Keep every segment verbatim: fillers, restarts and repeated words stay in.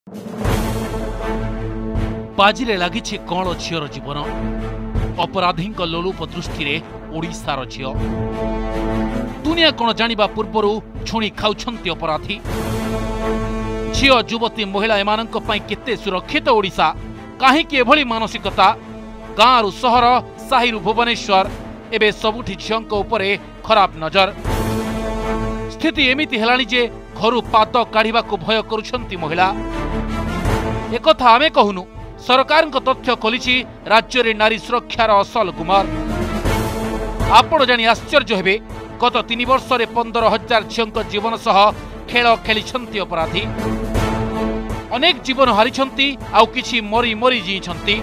बाजी लगी कौन झीर जीवन अपराधी लोलुप दृष्टि में ओडिशार झील दुनिया कौन जानिबा पूर्वर छुणी खाउछंती अपराधी झील युवती महिला एमानंक पई केते सुरक्षित ओडिशा काहेकि एभली मानसिकता गाँव रु सहर साहिरु भुवनेश्वर एबे सबुठी झीलंक उपरे खराब नजर स्थिति एमिति हेलानी जे घरु पाद काढ़िबाकु भय करुछंती महिला एकथा आमे कहूनु सरकार तथ्य खोली राज्य में नारी सुरक्षार असल गुमर आपण जानी आश्चर्य हेबे गत तीन वर्ष में पंदर हजार झील जीवन सह खेल खेली अपराधी अनेक जीवन हारी आउ किछि मरी मरी जीछंती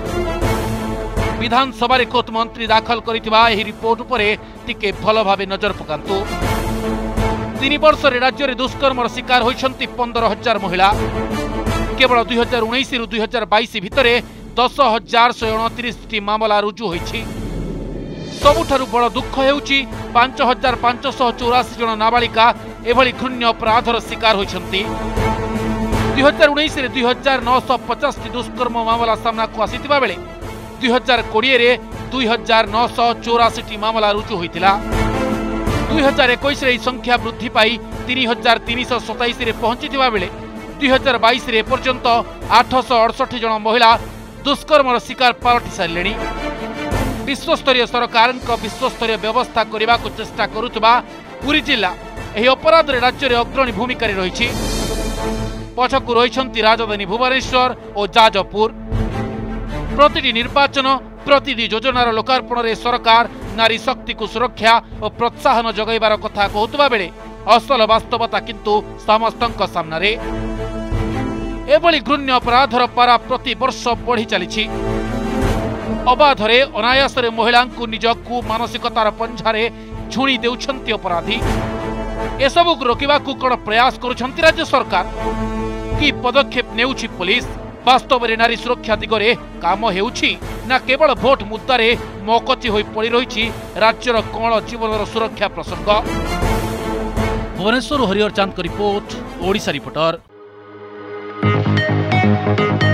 विधानसभा कोर्ट मंत्री दाखल करिथिबा एही रिपोर्ट उपरे टिके भल भावे नजर पकांतु तीन वर्ष में राज्य में दुष्कर्मर शिकार होइछंती पंदर हजार महिला केवल दुई हजार उन्नीस रु दुई हजार बैश भितर दस हजार शहे अणतीस टी मामला रुजु होइछि सबुठारु बड़ दुख हेउछि पांच हजार पांचश चौराशी जन नाबालिका एभली घृण्य अपराधर शिकार होइछंती दुई हजार उन्नीस रे दुई हजार नौश पचास टी दुष्कर्म मामला सामना को आसीथिबा बेले दुई हजार कोड़े रे दुई हजार नौश चौराशी टी मामला रुजु होइतिला दुई हजार इक्कीस रे संख्या वृद्धि पाई तीन हजार तीन सौ सताईस रे पहुंचीथिबा बेले दुई हजार बैश पर्यंत आठश अड़सठ जन महिला दुष्कर्मर शिकार पलटि सारे विश्वस्तरीय सरकार विश्वस्तरीय व्यवस्था करने को चेष्टा करुवा पुरी जिला यह अपराध राज्य में अग्रणी भूमिका रही पछकु रही राजधानी भुवनेश्वर और जाजपुर प्रतिटी निर्वाचन प्रतिटी योजनार लोकार्पण में सरकार नारी शक्ति को सुरक्षा और प्रोत्साहन जगैबार कथा कहूबा बेले असल वास्तवता किंतु समस्तक सामने एभली घृण्य अपराधर पारा प्रति वर्ष बढ़ी चली अबाधरे अनायासरे महिला निज कु मानसिकतार पंझारे झुणी देउछंती अपराधी एसबू रोकवा कौन प्रयास करुछंती राज्य सरकार कि पदक्षेप नेउछि पुलिस वास्तव में नारी सुरक्षा दिगरे काम हेउछि ना केवल भोट मुद्दारे मकची होई पड़ी रही राज्यर कौन जीवन सुरक्षा प्रसंग। भुवनेश्वर हरिहर चांद रिपोर्ट ओडिशा रिपोर्टर।